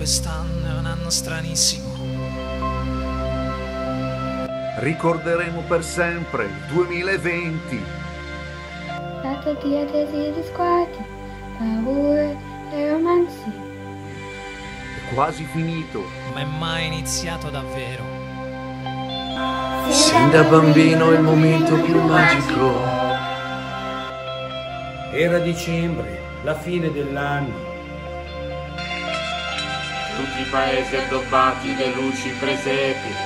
quest'anno è un anno stranissimo. Ricorderemo per sempre il 2020. Dato di attesi di squati, paure e romanzi. È quasi finito. Ma è mai iniziato davvero. Sin da bambino il momento più magico. Era dicembre, la fine dell'anno. Tutti i paesi addobbati da luci presepi.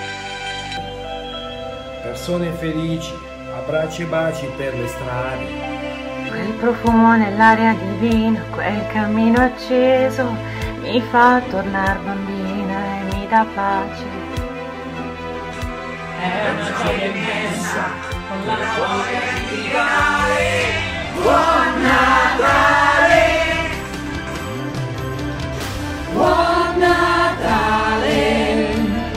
Persone felici, abbracci e baci per le strade. Quel profumo nell'aria divina, quel cammino acceso mi fa tornare bambina e mi dà pace. È una gioia immensa, con la voglia di gridare Buon Natale! Buon Natale!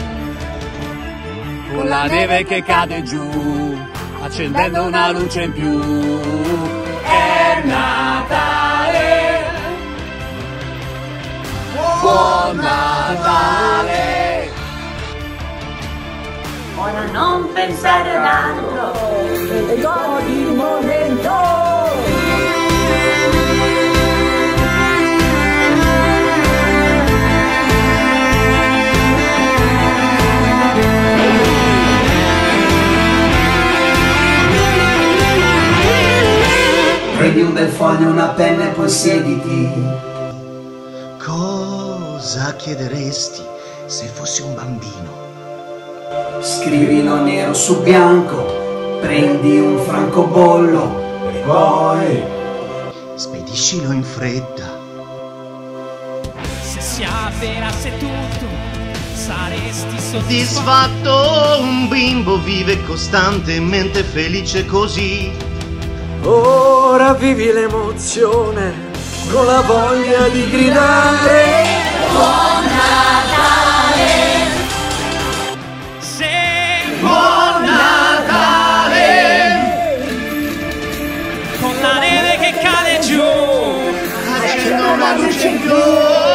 Con la neve che cade giù, accendendo una luce in più. È Natale! Buon Natale! Ora non pensare ad altro E godi il momento! Prendi un bel foglio, una penna e poi siediti. Cosa chiederesti se fossi un bambino? Scrivilo nero su bianco, prendi un francobollo e poi spediscilo in fretta. Se si avverasse tutto, saresti Soddisfatto, un bimbo vive costantemente felice così. Ora vivi l'emozione con la voglia di gridare Buon Natale! Buon Natale! con la neve che cade giù. Accendo una luce in più.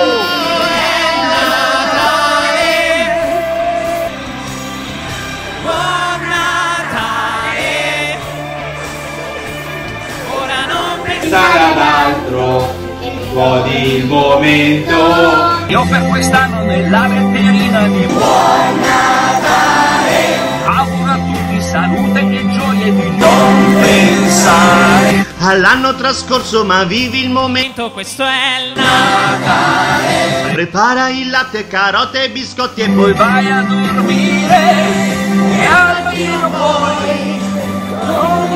Pensare ad altro, godi il momento. Io per quest'anno nella letterina di Buon Natale auguro a tutti salute e gioie di non pensare all'anno trascorso, ma vivi il momento. Questo è il Natale. Prepara il latte, carote e biscotti e poi vai a dormire e al mattino poi